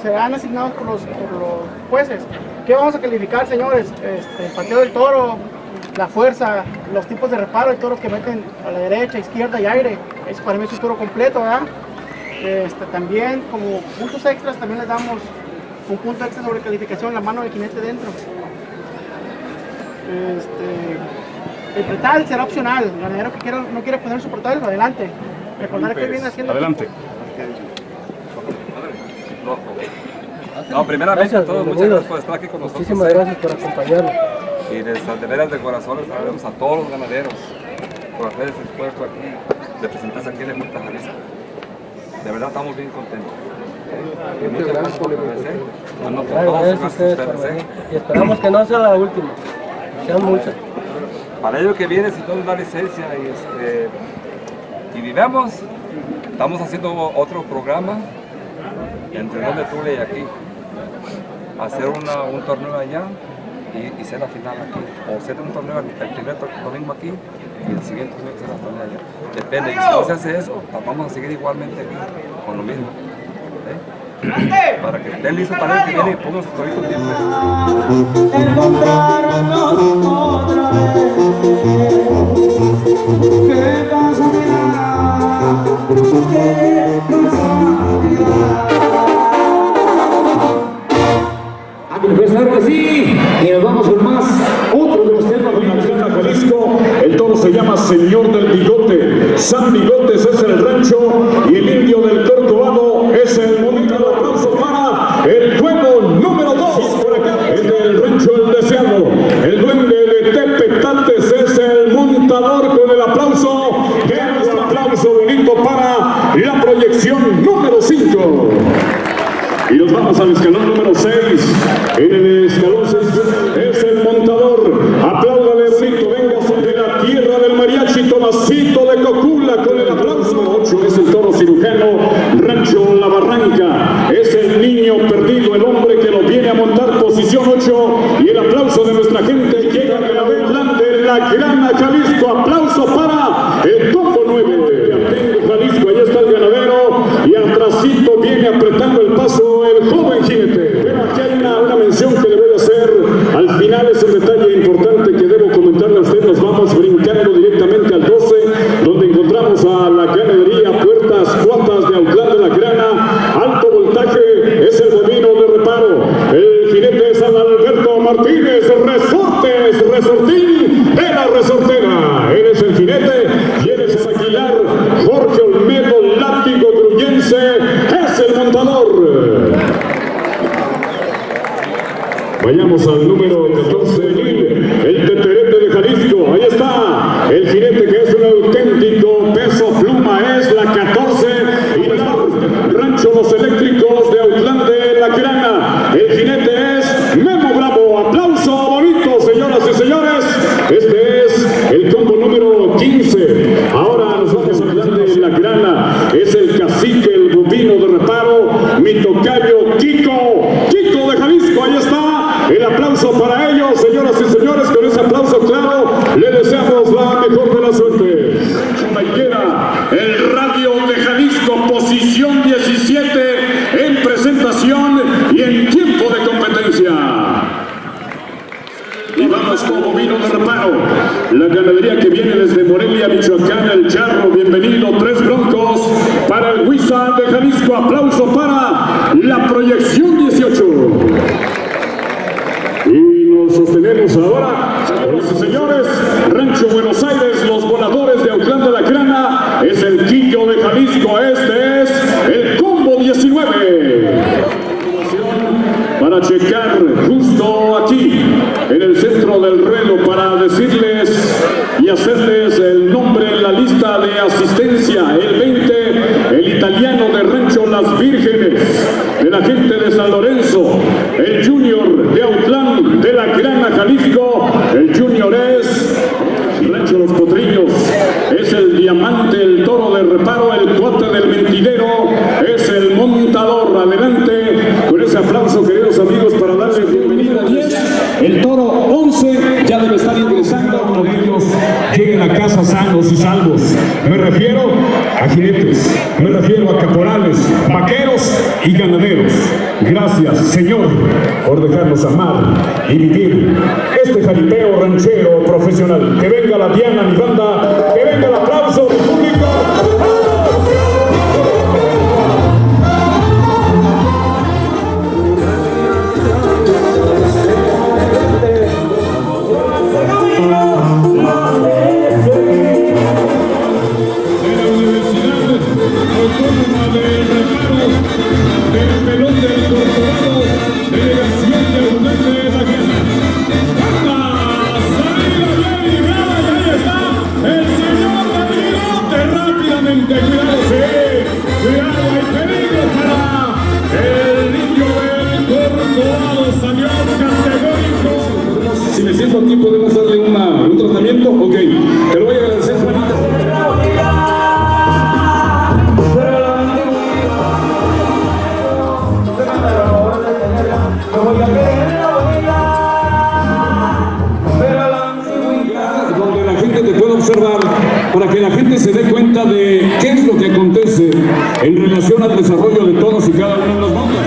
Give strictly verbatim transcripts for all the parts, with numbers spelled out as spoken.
serán asignados por los, por los jueces. ¿Qué vamos a calificar, señores? Este, el pateo del toro, la fuerza, los tipos de reparo, hay toros que meten a la derecha, izquierda y aire. Eso para mí es un toro completo, ¿verdad? Este, también como puntos extras también les damos un punto extra sobre calificación, la mano del jinete dentro. Este, el pretal será opcional, el ganadero que quiera, no quiere poner su pretal, adelante. Recordar que viene haciendo... Adelante. No, primeramente a todos, muchas gracias por estar aquí con nosotros. Muchísimas gracias por acompañarnos. Y de, de veras de corazón les agradecemos a todos los ganaderos por hacer ese esfuerzo aquí, de presentarse aquí en el Multa Jalisco. De verdad estamos bien contentos. Y muchas gracias por agradecer. Bueno, por todos, gracias a ustedes. ¿eh? Y esperamos que no sea la última, sean muchas. Para ello que viene, si nos da licencia y, este, y vivamos, estamos haciendo otro programa entre donde tú y aquí. Hacer una, un torneo allá y, y ser la final aquí. O ser un torneo, el primer domingo aquí y el siguiente domingo ser la final allá. Depende, y si no se hace eso, vamos a seguir igualmente aquí con lo mismo. ¿eh? Para que estén listos para el que viene y pongan sus toritos bien. Encontrarnos otra vez. ¿Qué casualidad? ¿Qué casualidad? Pues claro que sí, y nos vamos con más, otro de los temas de la Jalisco. El toro se llama Señor del Bigote, San Bigotes es el rancho y el indio del Corcovado es el bonito. Aplauso para el juego número dos, por acá, es del rancho El Deseado. El duende de Tepetantes es el montador con el aplauso. Vean este aplauso bonito para la proyección número cinco. Y nos vamos al escalón número seis. En el escalón seis es el montador. Apláudale bonito, venga de la tierra del mariachi, Tomasito de Cocula con el aplauso. ocho es el toro cirujano, Rancho La Barranca. Es el niño perdido, el hombre que lo viene a montar, posición ocho. Y el aplauso de nuestra gente llega de la Bedland de la Grana Jalisco. Aplauso para el combo nueve. Jalisco, ahí está el ganadero. Y atrásito viene apretando el paso el joven jinete. Pero aquí hay una, una mención que le voy a hacer. Al final es un detalle importante que debo comentarle a usted. Nos vamos brincando directamente al doce, donde encontramos a la ganadería Puertas Cuatas de Autlán de la Grana. Alto voltaje es el bovino de reparo. El jinete es Adalberto Martínez. Resortes, resortín de la resortera. Él es el jinete y él es Aguilar. Jorge Olmedo, látigo gruyense, es el montador. Vayamos al número catorce, el teterete de Jalisco. Ahí está, el jinete que es un auténtico peso pluma, es la catorce. Y el rancho Los Eléctricos de Autlán de la Grana. El jinete es Memo Bravo. Aplauso bonito, señoras y señores. Este es el combo número quince. Ahora nos vamos a hablar de la Grana. Es el cacique, el bovino de reparo, mi tocayo Kiko. Kiko de Jalisco, ahí está. El aplauso para ellos, señoras y señores. Con ese aplauso claro, le deseamos la mejor de la suerte. Mañana, el radio de Jalisco, posición diecisiete en presentación y en tiempo de competencia. Y vamos con bovino de reparo. La ganadería que viene desde Morelia, Michoacán, el Charro, bienvenido. Tres broncos para el Huiza de Jalisco. Aplauso para la proyección dieciocho. Y nos sostenemos ahora, señores y señores, Rancho Buenos Aires, los voladores de Autlán de la Grana, es el Quillo de Jalisco. Este es el combo diecinueve. Para checar justo aquí, en el centro del reloj, para decirles y hacerles el nombre en la lista de asistencia. El veinte, el italiano de Rancho Las Vírgenes, de la gente de San Lorenzo. El Junior de Autlán de la Grana Jalisco. El Junior es Rancho Los Potrillos. Es el diamante, el toro de reparo, el cuate del mentidero. Es el montador. Adelante con ese aplauso, queridos amigos, para darle bienvenida a diez. El toro once ya debe estar ingresando. Uno de ellos llega lleguen a casa sanos y salvos. Me refiero a jinetes, me refiero a caporales, vaqueros y ganaderos. Gracias, Señor, por dejarnos amar y vivir este jaripeo ranchero profesional. Que venga la Diana, mi banda, que venga el aplauso del público. Si me siento aquí, podemos darle una, un tratamiento. Ok, te lo voy a agradecer, Juanita. Donde la gente te pueda observar, para que la gente se dé cuenta de qué es lo que acontece en relación al desarrollo de todos y cada uno de los bandas.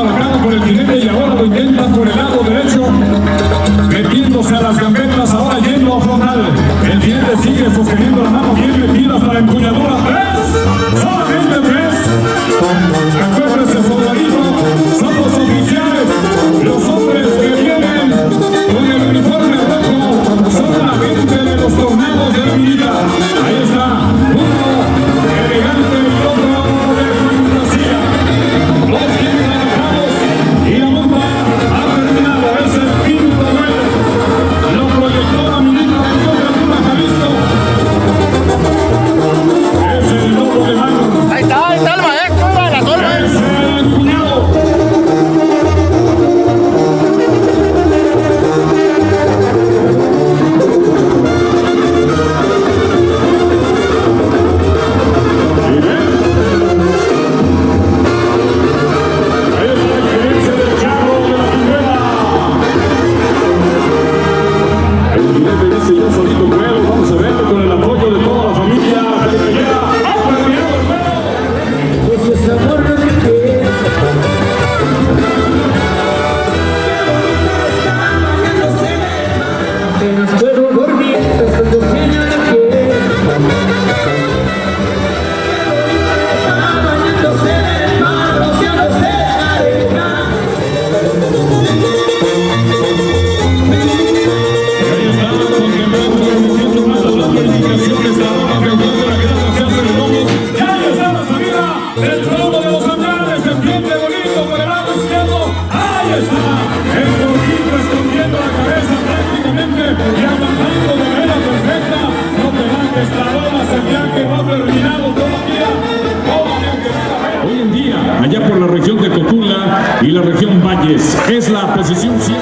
arrancando por el jinete y ahora lo intentan por el lado derecho, metiéndose a las gambetas, ahora yendo a frontal. El jinete sigue sosteniendo la mano bien metida hasta la empuñadura. ¡Tres! ¡Solamente tres! Acuérdense, soldadito, son los oficiales, los hombres que vienen con el uniforme rojo, son la gente de los tornados de la vida. Ahí está, uno elegante y otro de fantasía. Los bien trabajados y la bomba ha terminado. Es el quinto duelo. Lo proyectó la ministra de Cultura, Jalisco. Es el lobo de mano. Ahí está, ahí está el maestro, la torre. Es el cuñado. Allá por la región de Cocula y la región Valles, es la posición siete.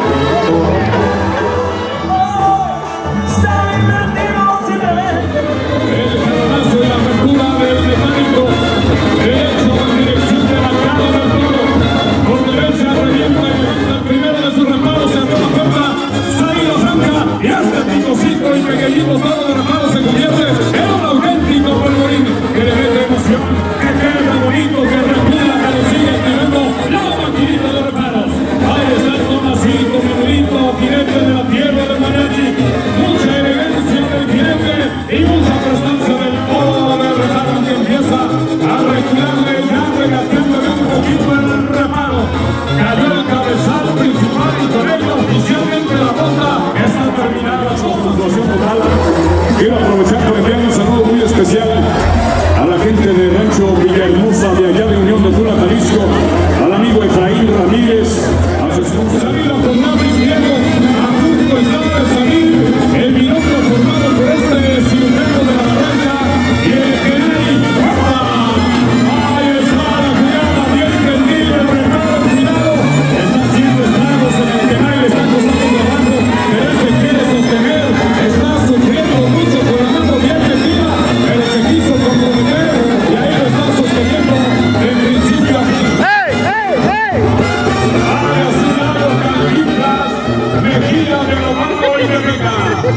El jalonazo y la apertura del mecánico, derecho en dirección del arcado del toro, por derecha revienta y levanta el primero de sus reparos, se abrió la puerta, salida franca y hasta el picocito y pequeñito todo de reparos se convierte en un auténtico polvorín que le mete emoción, que queda bonito, que recula, que lo sigue activando la maquinita de reparos. Ahí está el Tomasito, Manuelito, jinete de la tierra de mariachi, mucha elegancia del jinete y mucha prestancia del toro de reparo que empieza a recularle ya regateándole un poquito el reparo. Cayó el cabezal principal y con ello oficialmente la ronda está terminada su puntuación total. Quiero aprovechar para enviar un saludo muy especial a la gente de Rancho Villahermosa de allá de Unión de Tula, Jalisco, al amigo Efraín Ramírez, a su esposa Salida Formado Izquierdo, a punto está de salir el minuto formado por este cirujano de la barranca y el que hay. Ahí está la jugada, bien tendido, el reparo, cuidado, está haciendo estragos en el que nadie le está costando trabajo, pero él se quiere sostener, está sufriendo mucho con la mano bien metida, pero se quiso comprometer y ahí lo está sosteniendo de principio a fin. ¡Ey, ey, ey! Ahí a su lado, Cantinflas, Mejía de Romano y de Vega.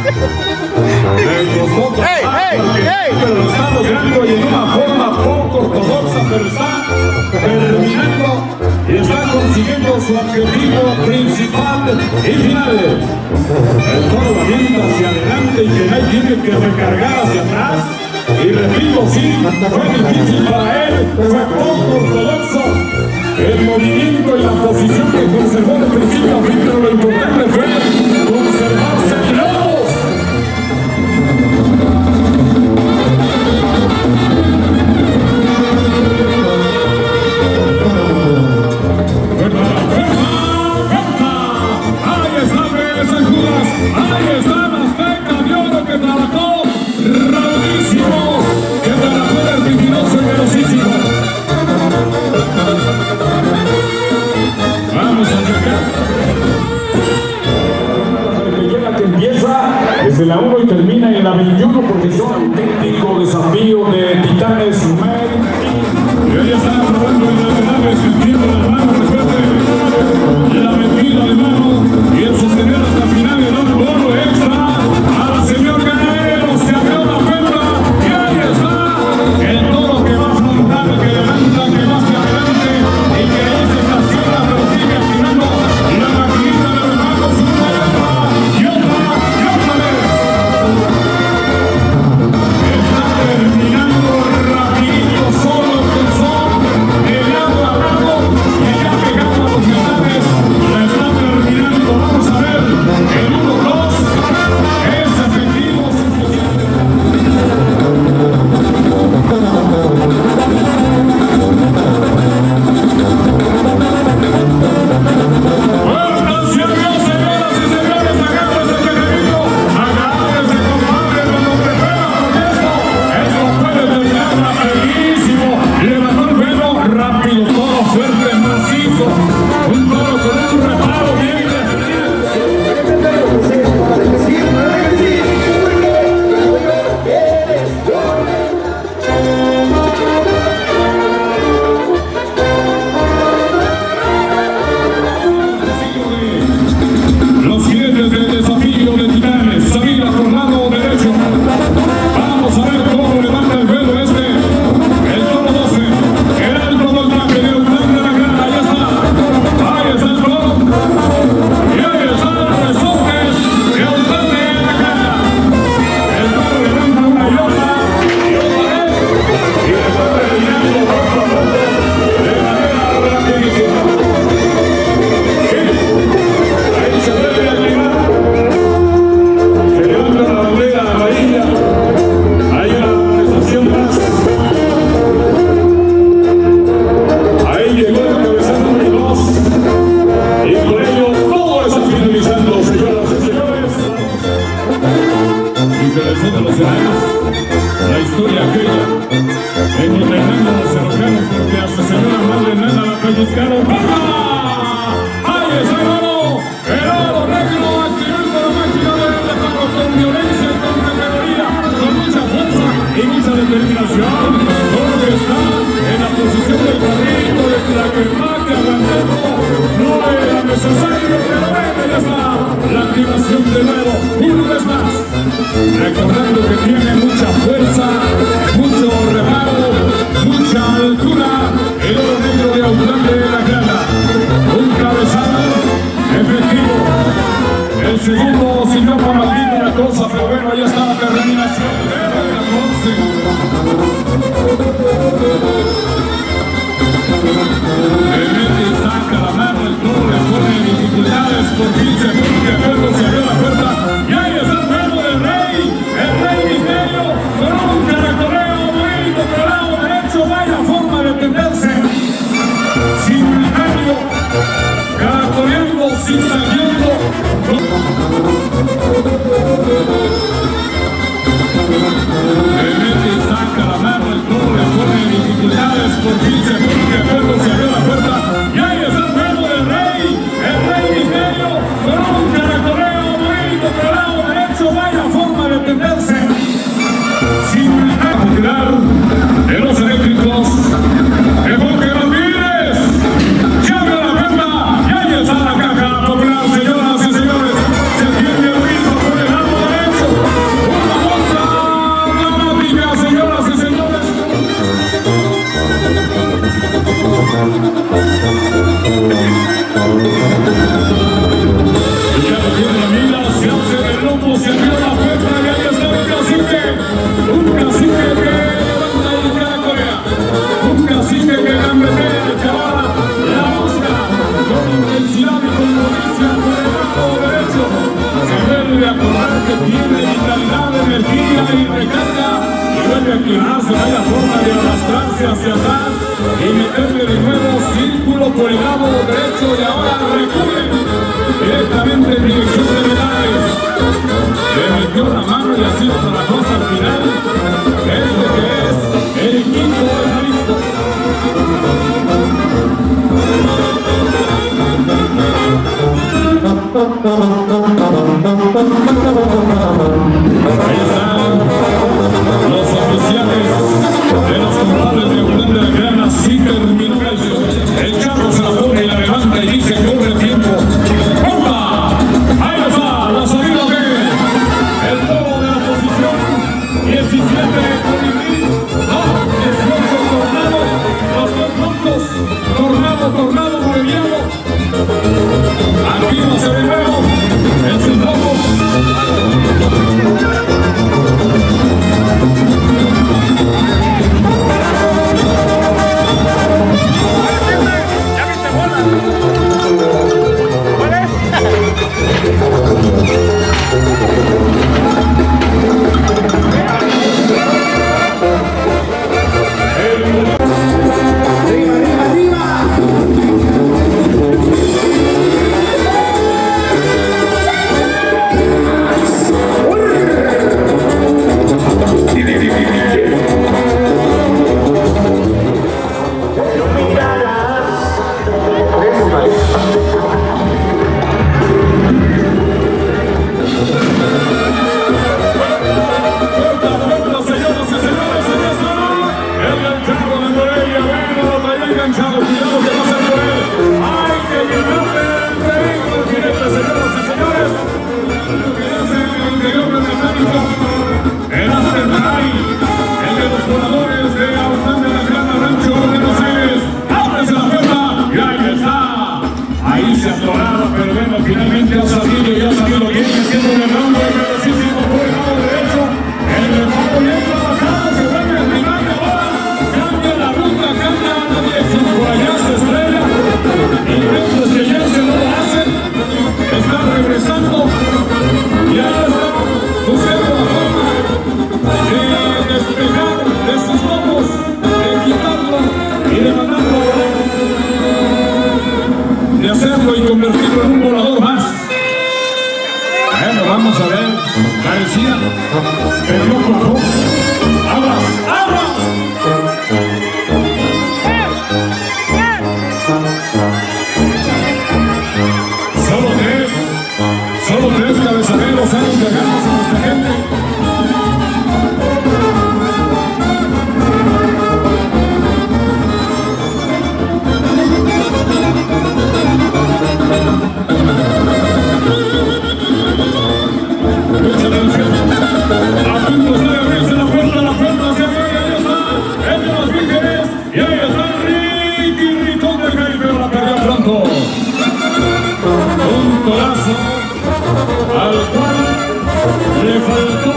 Le costó ¡Ey, ey, ey! pero lo está logrando y en una forma poco ortodoxa, pero está terminando y está consiguiendo su objetivo principal y final. El toro la avienta hacia adelante y que ahí tiene que recargar hacia atrás. Y repito, sí, fue difícil para él, fue poco ortodoxo el movimiento y la posición que conservó de principio a fin, pero lo importante fue conservarse en los. Ahí está Pérez en Judas, ahí está la Azteca de oro que trabajó Raudísimo, que trabajó vertiginoso y velocísimo. Vamos a checar. Que empieza desde la uno y termina en la veintiuno porque son auténtico desafío de Titanes. Y ahí están probando en las naves, sintiendo las manos, recuerde la metida de mano y el sostener hasta el final el otro bono extra al señor ganadero. Se abrió la puerta y ahí está el toro que va frontal, que levanta, que va hacia adelante y que ahí se estaciona. atención, porque está en la posición del carrito de Tlaquepaque arrancando. No era necesario, pero bueno, ya está la activación de nuevo, una vez más. Recordando que tiene mucha fuerza, mucho reparo, mucha altura, el oro negro de Autlán de la Grana. Un cabezal efectivo. El segundo, si no fue maldito una cosa, pero bueno, ahí está la terminación de la once. Le mete y saca la mano, el toro le pone dificultades por quince puntos, luego se abrió la puerta y ahí está el juego del rey, el rey misterio, con un caracoleo bonito por el lado derecho, vaya forma de tenderse, simultáneo, caracoleando, zigzagueando. Le mete y saca la mano, el toro le pone dificultades por quince puntos, luego se abrió la puerta y ahí está el juego del rey, el rey misterio, con un caracoleo bonito por el lado derecho, vaya forma de tenderse, simultáneo, de los eléctricos, mejor que los mires, se abrió la puerta y ahí está la caja popular, señoras y señores, se atiende el ritmo por el lado derecho, una otra dramática, señoras y señores. Ya lo tiene la mira, se hace el lomo, se abrió la puerta y ahí está el cacique, un cacique que levanta y caracolea, un cacique que gambetea y acaba la busca con intensidad y con malicia por el lado derecho. Se vuelve a acordar que tiene vitalidad, energía y recarga y vuelve a inclinarse, vaya forma de arrastrarse hacia atrás y meterle de nuevo círculo por el lado derecho y ahora recubre directamente en dirección de Menales. Le metió la mano y así hasta la cosa al final. Este que es el quinto de Jalisco. Ahí están los oficiales de los compadres de Autlán de la Grana. Sí terminó eso. El charro se la pone y la levanta y dice corre tiempo. ¡Opa! Ahí está la salida de el toro de la posición diecisiete Colibrí, no, dieciocho Tornado, los dos juntos, Tornado, Tornado, Boliviano. Aquí no se ve nuevo en sus lomos. ¿Ya viste bola? ¿Cuál es? Arriba, arriba, arriba. pero no cuajó. ¡Aguas! ¡Aguas! Solo tres, solo tres cabezaderos han entregado a nuestra gente. al cual le faltó.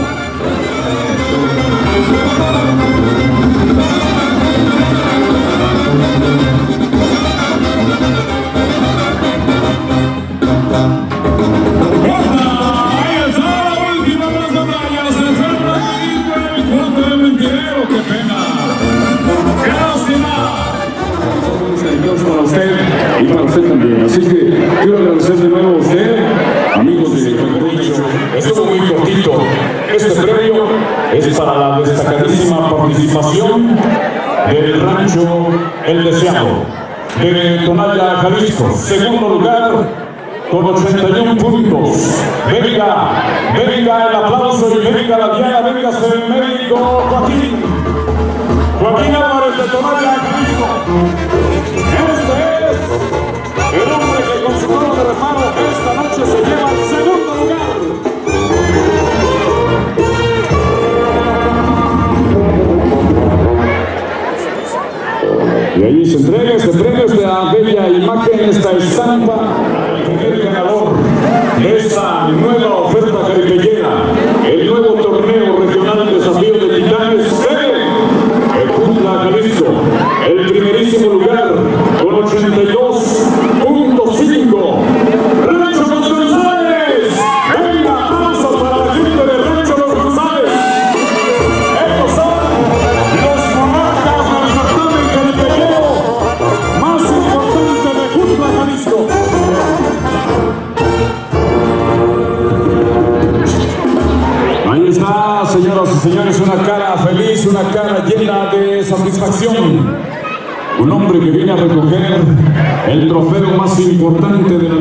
Para usted y para usted también. Así que quiero agradecer de nuevo a usted, amigos de Jueguillo. Estuvo muy cortito. Este premio es para la destacadísima participación del rancho El Deseado de Tonalla, Jalisco. Segundo lugar con ochenta y uno puntos. Venga, venga el aplauso y venga la diana, venga el médico Joaquín. Joaquín Álvarez de Tonalla, Jalisco. Este es el hombre que con su toro de reparo esta noche se lleva el segundo lugar. Y ahí se entrega este premio, esta bella imagen, esta estampa, el primer ganador de esta nueva oferta caripellera, el nuevo torneo regional Desafío de Titanes de el Jutla, Jalisco, el primerísimo lugar con ochenta y dos punto cinco. ¡Rancho Los González! ¡Venga, aplausos para la gente de Rancho Los González! Estos son los monarcas del certamen caripellero más importante de Jutla, Jalisco. Ahí está, señoras y señores, una cara feliz, una cara llena de satisfacción. Un hombre que viene a recoger el trofeo más importante de la